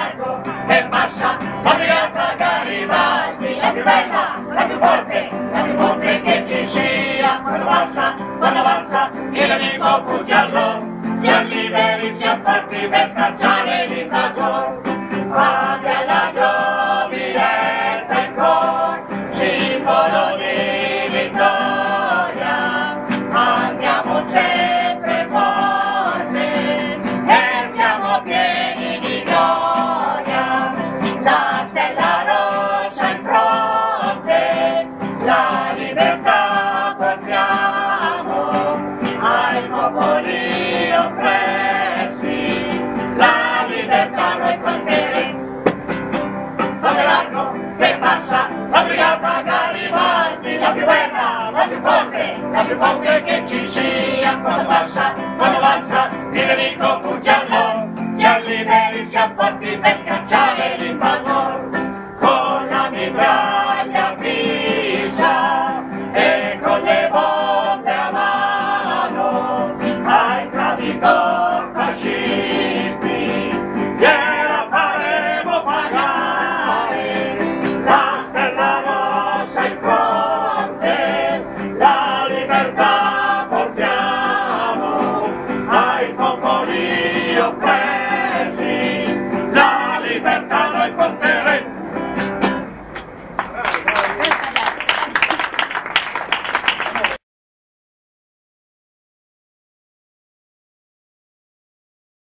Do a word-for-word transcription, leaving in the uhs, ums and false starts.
Che passa la brigata Garibaldi, la più bella, la più forte, la più forte che ci sia. Quando avanza, quando avanza, il nemico fugge all'or, siamo liberi, siamo forti per scacciare l'invasor. Abbia la giovinezza in cor, simbolo di vittoria, andiamo sempre forte e siamo pieni di gloria. La stella rossa in fronte, la libertà portiamo ai popoli oppressi, la libertà noi porteremo. Fate l'arco che passa, la brigata Garibaldi, la più bella, la più forte, la più forte che ci sia. Quando passa, quando avanza, il nemico fugge all'or, siamo liberi, siamo forti per scacciare